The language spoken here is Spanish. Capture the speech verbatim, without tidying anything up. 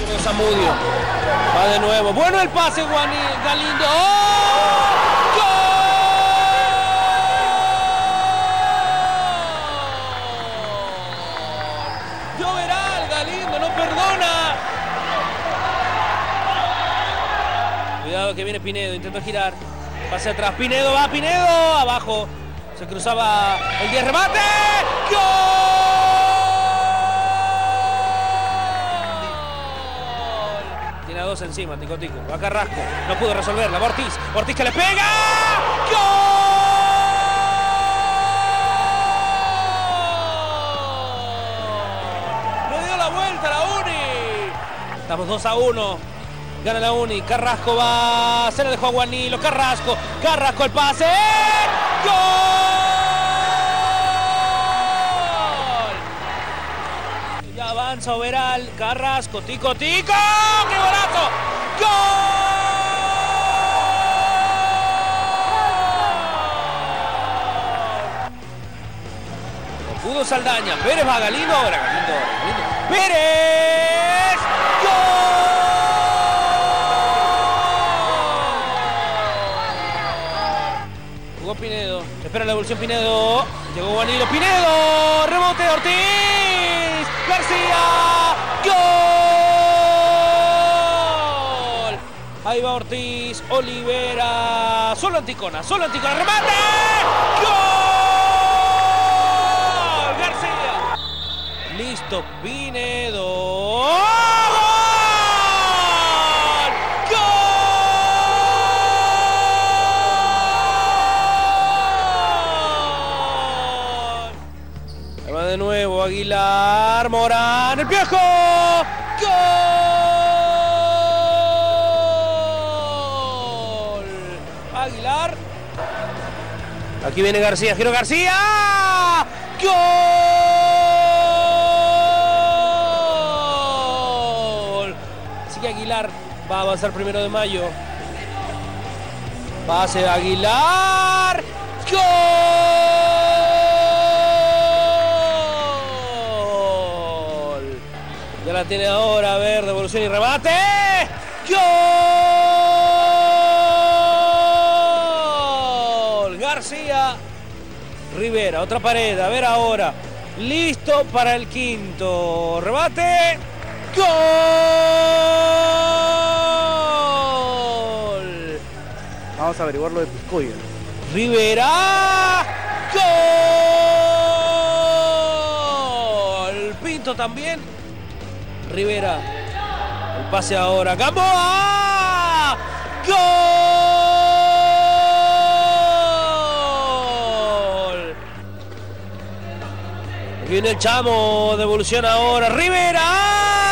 Zamudio. Va de nuevo. Bueno el pase, Juan Galindo. ¡Oh! ¡Gol! Lloveral, Galindo, no perdona. Cuidado que viene Pinedo, intenta girar. Pase atrás, Pinedo, va Pinedo. Abajo. Se cruzaba el diez, remate. ¡Gol! Tiene a dos encima, Tico Tico. Va Carrasco, no pudo resolverla. Va Ortiz, Ortiz que le pega. ¡Gol! Le dio la vuelta a la Uni. Estamos dos a uno. Gana la Uni. Carrasco va. Se le dejó a Guanilo. Carrasco. Carrasco el pase. ¡Gol! Ya avanza Overal. Carrasco. Tico Tico. ¡Qué barato! ¡Gol! No pudo Saldaña. Pérez va a Galindo. Ahora Galindo. Galindo. Pérez. ¡Gol! Pinedo, espera la evolución Pinedo, llegó Guanilo, Pinedo, rebote Ortiz, García, gol, ahí va Ortiz, Olivera, solo Anticona, solo Anticona, remate, gol, García, listo, Pinedo, de nuevo Aguilar, Morán, el viejo, gol, Aguilar, aquí viene García, giro García, gol, así que Aguilar va a avanzar primero de mayo, pase de Aguilar, gol. Ya la tiene ahora, a ver, devolución y remate. ¡Gol! García. Rivera, otra pared, a ver ahora. Listo para el quinto. Remate. ¡Gol! Vamos a averiguar lo de Piscoya. Rivera. ¡Gol! Pinto también. Rivera, el pase ahora, Gamboa, gol. Viene el Chamo, devolución ahora, Rivera.